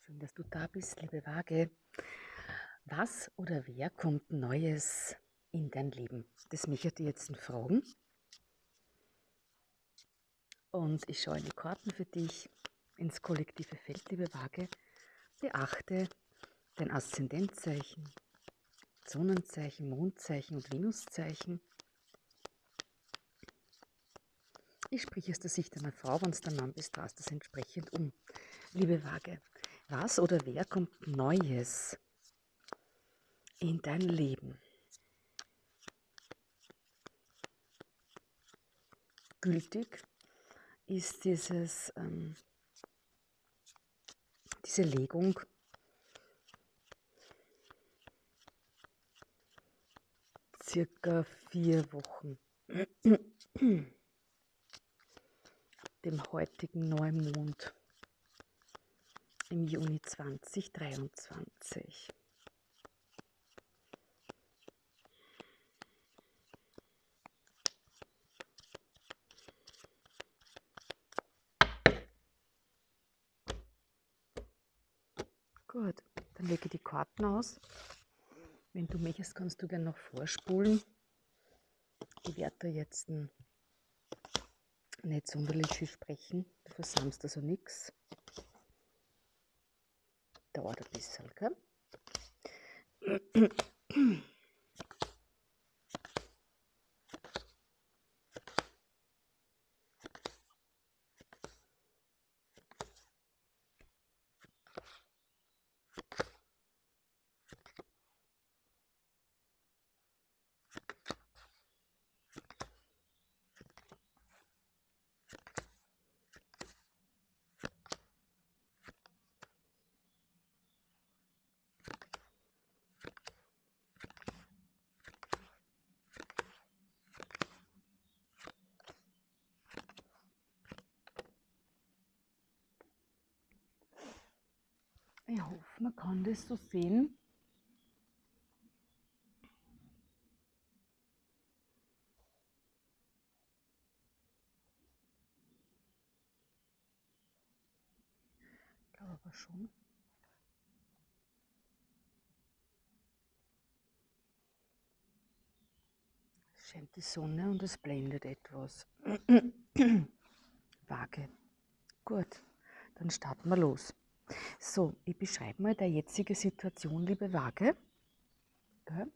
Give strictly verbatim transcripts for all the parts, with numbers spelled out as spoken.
Schön, dass du da bist, liebe Waage. Was oder wer kommt Neues in dein Leben? Das möchte ich dir jetzt fragen. Und ich schaue in die Karten für dich, ins kollektive Feld, liebe Waage. Beachte dein Aszendentzeichen, Sonnenzeichen, Mondzeichen und Venuszeichen. Ich spreche aus der Sicht einer Frau, wenn es der Mann bist, drast das entsprechend um. Liebe Waage, was oder wer kommt Neues in dein Leben? Gültig ist dieses, ähm, diese Legung circa vier Wochen dem heutigen Neumond im Juni zweitausenddreiundzwanzig. Gut, dann lege ich die Karten aus. Wenn du möchtest, kannst du gerne noch vorspulen. Ich werde da jetzt nicht sonderlich viel sprechen. Du versammst also nichts. Dauert ein bisschen, gell? Ich hoffe, man kann das so sehen. Ich glaube aber schon. Es scheint die Sonne und es blendet etwas. Waage. Gut, dann starten wir los. So, ich beschreibe mal deine jetzige Situation, liebe Waage. Gell?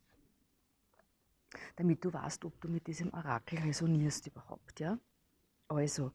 Damit du weißt, ob du mit diesem Orakel resonierst überhaupt, ja? Also,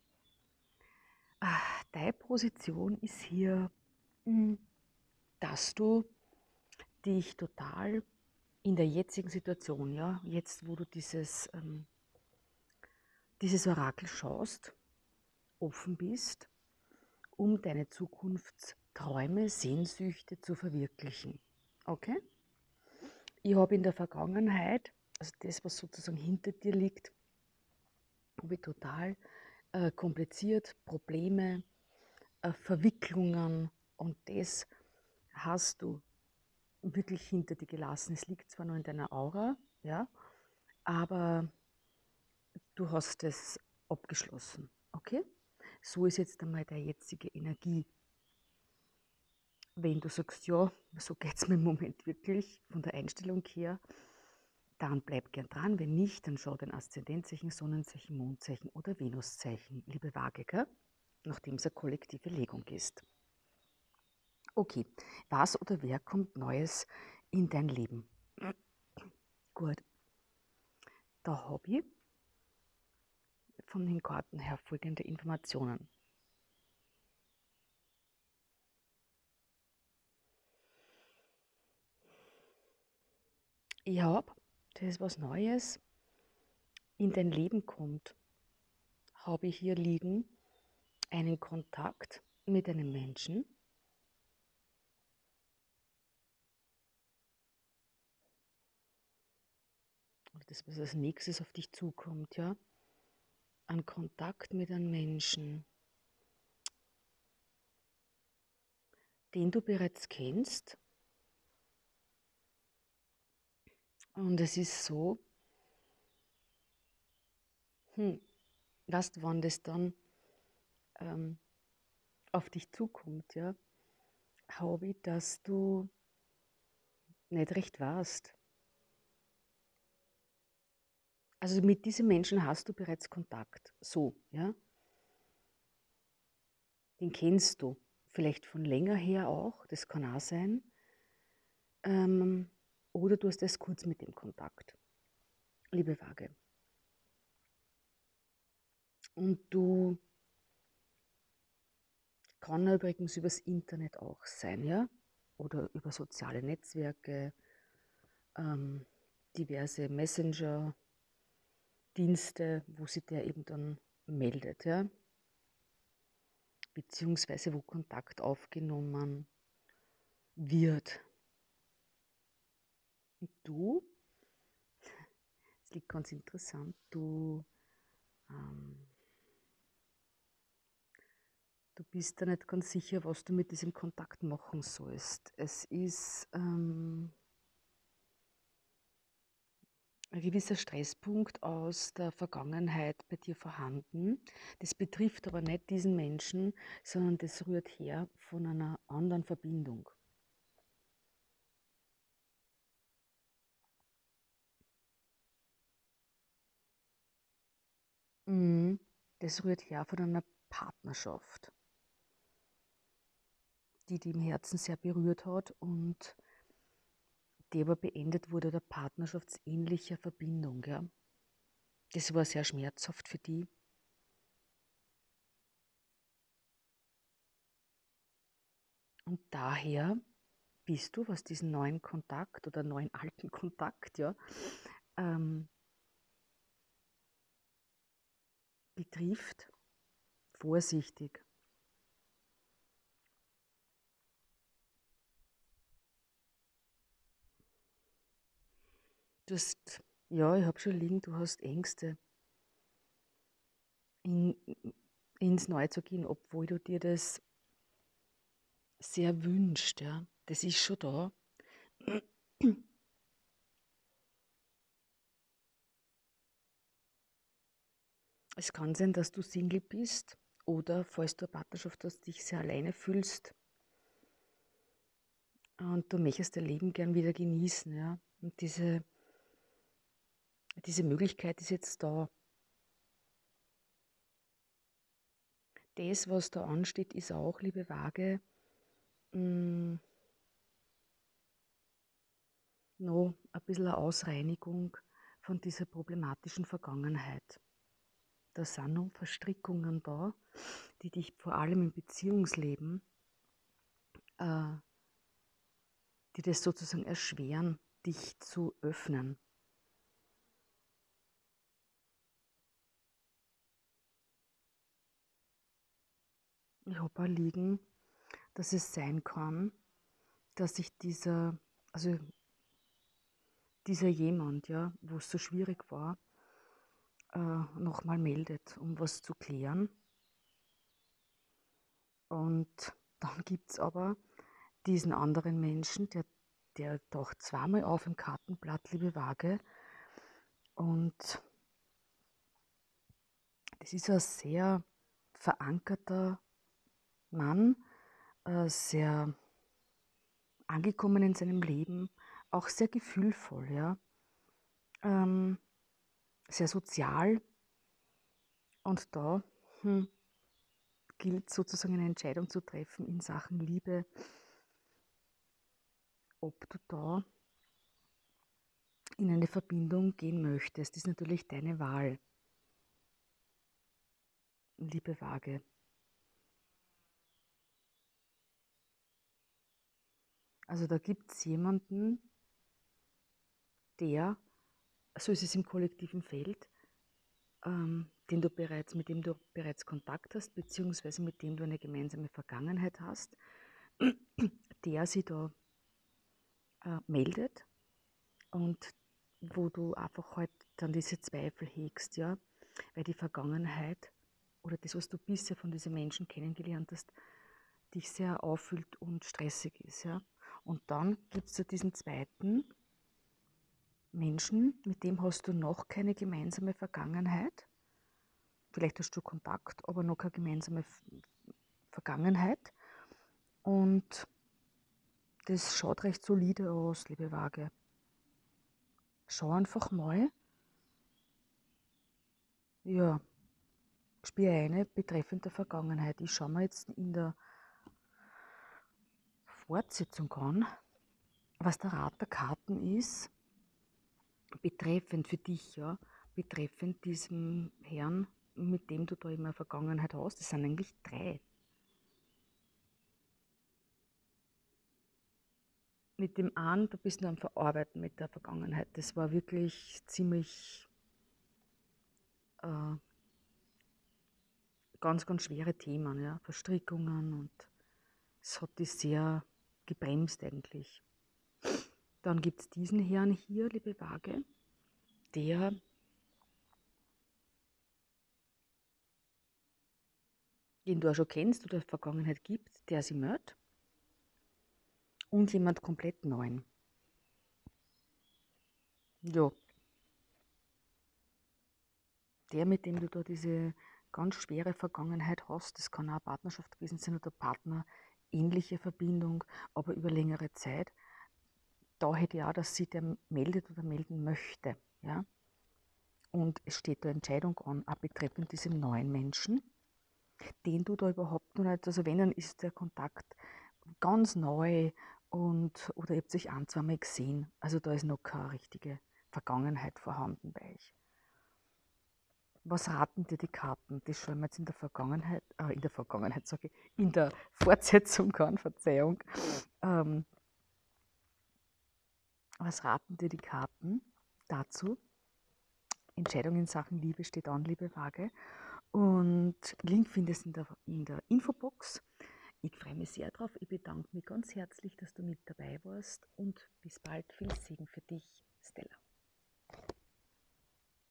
ah, deine Position ist hier, mh, dass du dich total in der jetzigen Situation, ja, jetzt wo du dieses, ähm, dieses Orakel schaust, offen bist, um deine Zukunftsträume, Sehnsüchte zu verwirklichen. Okay? Ich habe in der Vergangenheit, also das, was sozusagen hinter dir liegt, habe ich total äh, kompliziert, Probleme, äh, Verwicklungen, und das hast du wirklich hinter dir gelassen. Es liegt zwar noch in deiner Aura, ja, aber du hast es abgeschlossen. Okay? So ist jetzt einmal deine jetzige Energie. Wenn du sagst, ja, so geht es mir im Moment wirklich von der Einstellung her, dann bleib gern dran. Wenn nicht, dann schau dein Aszendentzeichen, Sonnenzeichen, Mondzeichen oder Venuszeichen, liebe Waage, gell? Nachdem es eine kollektive Legung ist. Okay, was oder wer kommt Neues in dein Leben? Gut, da habe ich von den Karten her folgende Informationen. Ich habe, das was Neues in dein Leben kommt, habe ich hier liegen einen Kontakt mit einem Menschen, das was als nächstes auf dich zukommt, ja, ein Kontakt mit einem Menschen, den du bereits kennst. Und es ist so, hm, weißt, wann das dann ähm, auf dich zukommt, ja, habe ich, dass du nicht recht weißt. Also mit diesen Menschen hast du bereits Kontakt. So, ja. Den kennst du. Vielleicht von länger her auch, das kann auch sein. Ähm, oder du hast erst kurz mit dem Kontakt. Liebe Waage. Und du kann ja übrigens übers Internet auch sein, ja? Oder über soziale Netzwerke, ähm, diverse Messenger-Dienste, wo sich der eben dann meldet, ja? Beziehungsweise wo Kontakt aufgenommen wird. Und du, das liegt ganz interessant, du, ähm, du bist da nicht ganz sicher, was du mit diesem Kontakt machen sollst. Es ist ähm, ein gewisser Stresspunkt aus der Vergangenheit bei dir vorhanden. Das betrifft aber nicht diesen Menschen, sondern das rührt her von einer anderen Verbindung. Mhm. Das rührt her von einer Partnerschaft, die dich im Herzen sehr berührt hat und die aber beendet wurde der partnerschaftsähnlicher Verbindung. Ja. Das war sehr schmerzhaft für die. Und daher bist du, was diesen neuen Kontakt oder neuen alten Kontakt ja, ähm, betrifft, vorsichtig. Du hast, ja, ich habe schon liegen, du hast Ängste, in, ins Neue zu gehen, obwohl du dir das sehr wünschst. Ja. Das ist schon da. Es kann sein, dass du Single bist oder, falls du eine Partnerschaft hast, dich sehr alleine fühlst und du möchtest dein Leben gern wieder genießen. Ja. Und diese, diese Möglichkeit ist jetzt da. Das, was da ansteht, ist auch, liebe Waage, mh, noch ein bisschen eine Ausreinigung von dieser problematischen Vergangenheit. Da sind noch Verstrickungen da, die dich vor allem im Beziehungsleben, äh, die das sozusagen erschweren, dich zu öffnen. Ich habe auch liegen, dass es sein kann, dass sich dieser, also dieser jemand, ja, wo es so schwierig war, äh, nochmal meldet, um was zu klären. Und dann gibt es aber diesen anderen Menschen, der, der taucht zweimal auf im Kartenblatt, liebe Waage. Und das ist ein sehr verankerter Mann, äh, sehr angekommen in seinem Leben, auch sehr gefühlvoll, ja, ähm, sehr sozial. Und da hm, gilt sozusagen eine Entscheidung zu treffen in Sachen Liebe, ob du da in eine Verbindung gehen möchtest. Das ist natürlich deine Wahl, liebe Waage. Also da gibt es jemanden, der, so ist es im kollektiven Feld, ähm, den du bereits, mit dem du bereits Kontakt hast, beziehungsweise mit dem du eine gemeinsame Vergangenheit hast, der sich da äh, meldet und wo du einfach halt dann diese Zweifel hegst, ja, weil die Vergangenheit oder das, was du bisher von diesen Menschen kennengelernt hast, dich sehr auffüllt und stressig ist, ja. Und dann gibt es da diesen zweiten Menschen, mit dem hast du noch keine gemeinsame Vergangenheit. Vielleicht hast du Kontakt, aber noch keine gemeinsame Vergangenheit. Und das schaut recht solide aus, liebe Waage. Schau einfach mal, ja, spiel eine betreffend der Vergangenheit. Ich schaue mir jetzt in der Fortsetzung an, was der Rat der Karten ist, betreffend für dich, ja, betreffend diesem Herrn, mit dem du da immer Vergangenheit hast. Das sind eigentlich drei. Mit dem einen, du bist nur am Verarbeiten mit der Vergangenheit. Das war wirklich ziemlich äh, ganz, ganz schwere Themen, ja, Verstrickungen, und es hat dich sehr gebremst eigentlich. Dann gibt es diesen Herrn hier, liebe Waage, der den du auch schon kennst oder Vergangenheit gibt, der sie mört, und jemand komplett Neuen. Ja, der, mit dem du da diese ganz schwere Vergangenheit hast, das kann auch eine Partnerschaft gewesen sein oder Partner, ähnliche Verbindung, aber über längere Zeit. Da hätte ich auch, dass sie der meldet oder melden möchte. Ja? Und es steht da Entscheidung an, auch betreffend diesem neuen Menschen, den du da überhaupt noch nicht, also wenn, dann ist der Kontakt ganz neu, und oder ihr habt sich ein, zweimal gesehen. Also da ist noch keine richtige Vergangenheit vorhanden bei euch. Was raten dir die Karten? Das schauen wir jetzt in der Vergangenheit, äh, in der Vergangenheit sage ich, in der Fortsetzung an, Verzeihung. Ähm, was raten dir die Karten dazu? Entscheidung in Sachen Liebe steht an, liebe Waage. Und Link findest du in der, in der Infobox. Ich freue mich sehr drauf. Ich bedanke mich ganz herzlich, dass du mit dabei warst, und bis bald. Viel Segen für dich, Stella.